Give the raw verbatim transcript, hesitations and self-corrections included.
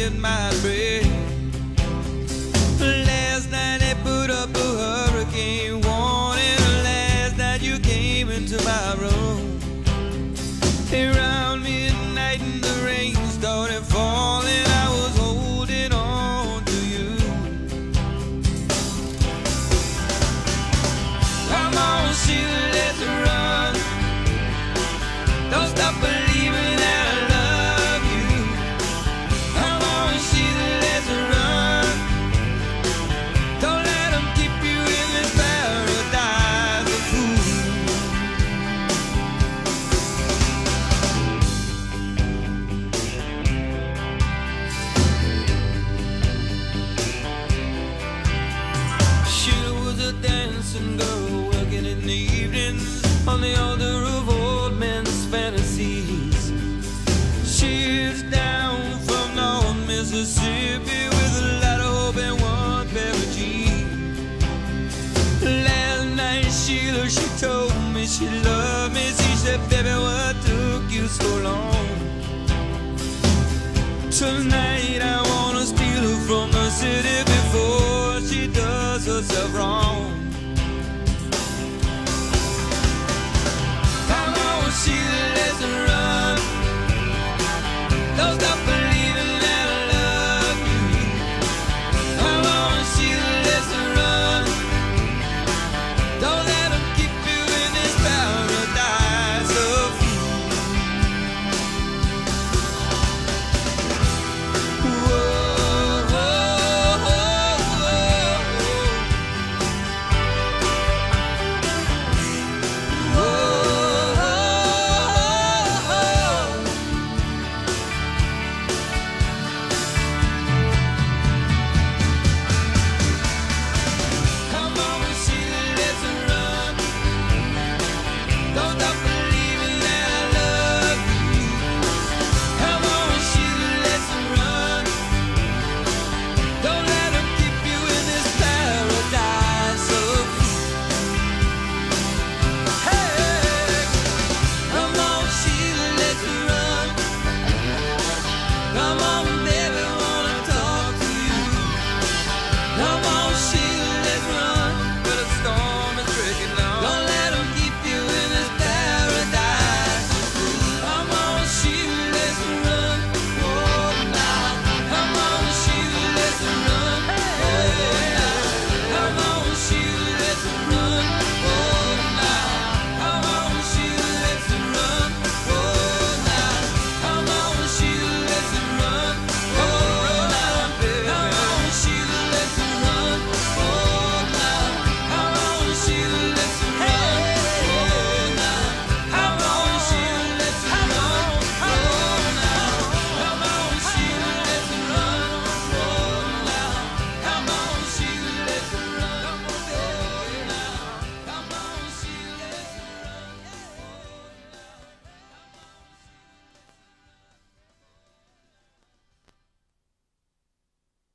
it might break. Last night they put up a hurricane warning. Last night you came into my room. Around midnight and the rain started falling, I was holding on to you. Come on, Sheila, let's run. Don't stop believing that I love you. Come on, Sheila, let's run. Don't let them keep you in this paradise of fools. Sheila was a dancing girl working in the evenings on the altar of old men's fantasies. She's down from North Mississippi with a lot of hope and one pair of jeans. Last night Sheila, she told me she loved me. She said, baby, what took you so long? Tonight I wanna steal her from the city before she does herself wrong.